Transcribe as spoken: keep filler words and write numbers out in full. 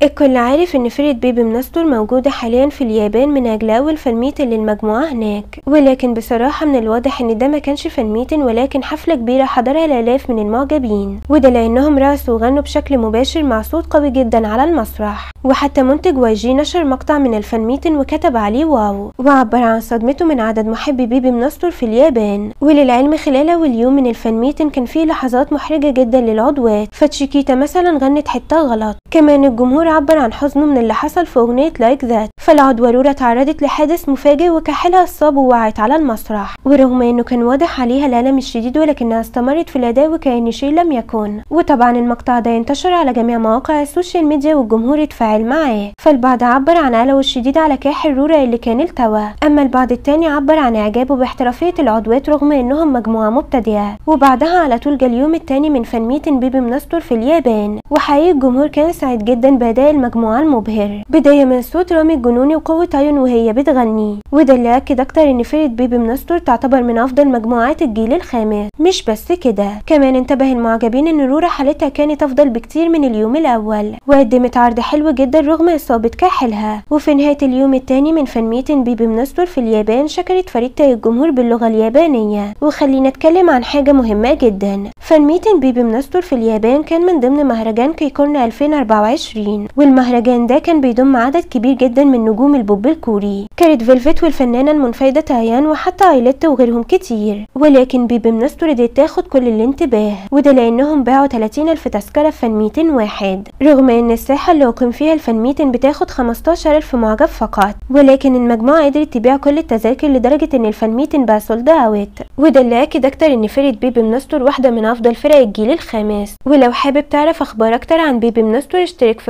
الكل عارف ان فرقة بيبي منستور موجودة حاليا في اليابان من اجل اول فان ميتن للمجموعة هناك، ولكن بصراحة من الواضح ان ده ما كانش فان ميتن ولكن حفلة كبيرة حضرها الالاف من المعجبين، وده لانهم رقصوا وغنوا بشكل مباشر مع صوت قوي جدا على المسرح. وحتى منتج واي جي نشر مقطع من الفان ميتن وكتب عليه واو، وعبر عن صدمته من عدد محبي بيبي منستور في اليابان. وللعلم خلال اول يوم من الفان ميتن كان فيه لحظات محرجة جدا للعضوات، فتشيكيتا مثلا غنت حتة غلط. كمان الجمهور عبر عن حزنه من اللي حصل في اغنية لايك ذات، فالعضوة رورا تعرضت لحادث مفاجئ وكحلها اصاب ووقعت على المسرح، ورغم انه كان واضح عليها الالم الشديد ولكنها استمرت في الاداء وكأن شيء لم يكن. وطبعا المقطع ده انتشر على جميع مواقع السوشيال ميديا والجمهور اتفاعل معاه، فالبعض عبر عن قلقه الشديد على كاحل رورا اللي كان التوى، اما البعض التاني عبر عن اعجابه باحترافية العضوات رغم انهم مجموعة مبتدئة. وبعدها على طول جه اليوم التاني من فان ميتن بيبي منستور في اليابان، وحقيقي الجمهور كان سعيد جدا بأداء المجموعة المبهر، بداية من صوت رامي الجنوني وقوة عيون وهي بتغني، وده اللي أكد أكتر إن فرقة بيبي منستور تعتبر من أفضل مجموعات الجيل الخامس. مش بس كده، كمان انتبه المعجبين إن رورا حالتها كانت أفضل بكتير من اليوم الأول، وقدمت عرض حلو جدا رغم إصابة كاحلها. وفي نهاية اليوم التاني من فان ميتن بيبي منستور في اليابان شكرت فريدة الجمهور باللغة اليابانية. وخلينا نتكلم عن حاجة مهمة جدا، فان ميتن بيبي منستور في اليابان كان من ضمن مهرجان كيكون ألفين وأربعة وعشرين، والمهرجان ده كان بيضم عدد كبير جدا من نجوم البوب الكوري، كانت فيلفت والفنانة المنفردة تايان وحتى ايلت وغيرهم كتير. ولكن بيبي منستور قدرت تاخد كل الانتباه، وده لانهم باعوا ثلاثين ألف تذكرة في فان ميتن واحد، رغم ان الساحة اللي اقيم فيها الفان ميتن بتاخد خمستاشر ألف معجب فقط. ولكن المجموعة قدرت تبيع كل التذاكر لدرجة ان الفان ميتن بقى سولد اوت، وده اللي اكد اكتر ان فرقة بيبي منستور واحدة من افضل فرق الجيل الخامس. ولو حابب تعرف اخبار اكتر عن بيبي منستور اشترك في